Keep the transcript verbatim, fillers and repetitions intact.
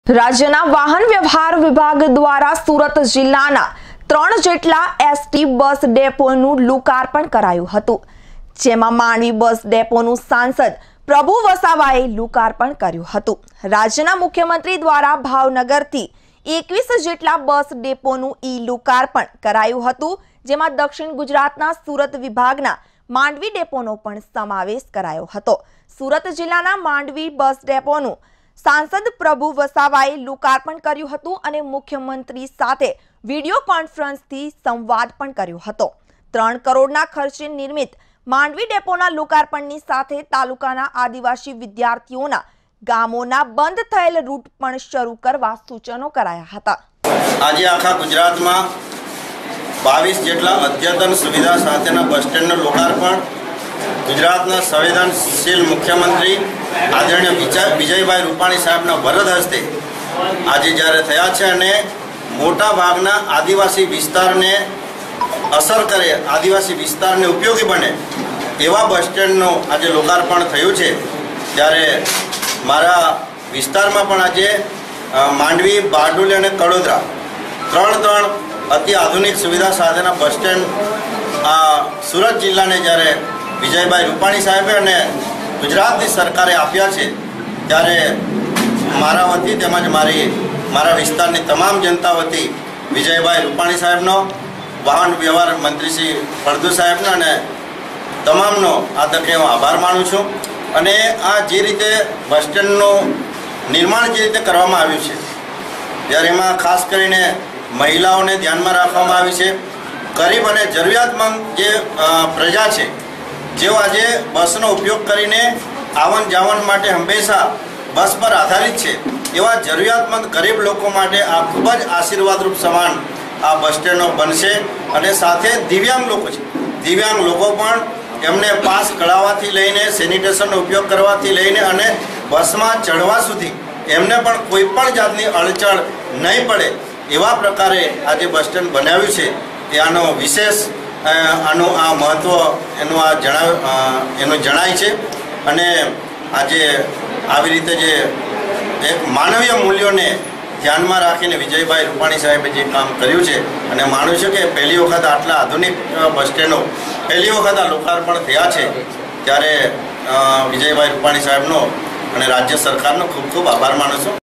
રાજ્યના વાહન વ્યવહાર વિભાગ દ્વારા સુરત જિલ્લાના ત્રણ જેટલા એસટી બસ ડેપોનું લોકાર્પણ કરાયું હતું, જેમાં માંડવી બસ ડેપોનું સાંસદ પ્રભુ વસાવાએ લોકાર્પણ કર્યું હતું। રાજ્યના મુખ્યમંત્રી દ્વારા ભાવનગરથી એકવીસ જેટલા બસ ડેપોનું ઈ લોકાર્પણ કરાયું હતું, જેમાં દક્ષિણ ગુજરાતના સુરત વિભાગના માંડવી ડેપોનો પણ સમાવેશ કરાયો હતો। સુરત જિલ્લાના માંડવી બસ ડેપોનું सांसद प्रभु वसावाए लोकार्पण कर्યું હતું અને મુખ્યમંત્રી સાથે વિડિયો કોન્ફરન્સથી સંવાદ પણ કર્યો હતો। ત્રણ કરોડના ખર્ચે નિર્મિત માંડવી ડેપોના લોકાર્પણની સાથે તાલુકાના આદિવાસી વિદ્યાર્થીઓના ગામોના બંધ થયેલ રૂટ પણ શરૂ કરવા સૂચનો કરાયા હતા। આજે આખા ગુજરાતમાં બાવીસ જેટલા અદ્યતન સુવિધા સાથેના બસ સ્ટેન્ડનું લોકાર્પણ ગુજરાતના સંવેદनशील મુખ્યમંત્રી આદરણીય વિજયભાઈ રૂપાણી સાહેબના વરદ હસ્તે આજે જ્યારે થયા છે અને મોટા ભાગના આદિવાસી વિસ્તારને અસર કરે, આદિવાસી વિસ્તારને ઉપયોગી બને એવા બસ સ્ટેન્ડનું આજે લોકાર્પણ થયું છે, ત્યારે મારા વિસ્તારમાં પણ આજે માંડવી, બારડોલી અને કડોદરા ત્રણ ત્રણ અતિ આધુનિક સુવિધા સાથેના બસ સ્ટેન્ડ સુરત જિલ્લાને જ્યારે વિજયભાઈ રૂપાણી સાહેબે અને ગુજરાતની સરકારે આપ્યા છે, ત્યારે મારા વતી તેમજ મારી મારા વિસ્તારની તમામ જનતા વતી વિજયભાઈ રૂપાણી સાહેબનો, વાહન વ્યવહાર મંત્રી શ્રી ફળદુ સાહેબનો અને તમામનો આ તકે હું આભાર માનું છું। અને આ જે રીતે બસ સ્ટેન્ડનું નિર્માણ જે રીતે કરવામાં આવ્યું છે, ત્યારે એમાં ખાસ કરીને મહિલાઓને ધ્યાનમાં રાખવામાં આવી છે। ગરીબ અને જરૂરિયાતમંદ જે પ્રજા છે, જેઓ આજે બસનો ઉપયોગ કરીને આવન જાવન માટે હંમેશા બસ પર આધારિત છે, એવા જરૂરિયાતમંદ ગરીબ લોકો માટે આ ખૂબ જ આશીર્વાદરૂપ સમાન આ બસ સ્ટેન્ડો બનશે। અને સાથે દિવ્યાંગ લોકો છે, દિવ્યાંગ લોકો પણ એમને પાસ કઢાવવાથી લઈને સેનિટેશનનો ઉપયોગ કરવાથી લઈને અને બસમાં ચડવા સુધી એમને પણ કોઈ પણ જાતની અડચણ નહીં પડે એવા પ્રકારે આજે બસ સ્ટેન્ડ બનાવ્યું છે। એ આનો વિશેષ આનું આ મહત્ત્વ એનું આ જણાવ એનું જણાય છે। અને આજે આવી રીતે જે એક માનવીય મૂલ્યોને ધ્યાનમાં રાખીને વિજયભાઈ રૂપાણી સાહેબે જે કામ કર્યું છે, અને માનું છું કે પહેલી વખત આટલા આધુનિક બસ સ્ટેન્ડો પહેલી વખત આ લોકાર્પણ થયા છે, ત્યારે વિજયભાઈ રૂપાણી સાહેબનો અને રાજ્ય સરકારનો ખૂબ ખૂબ આભાર માનું છું।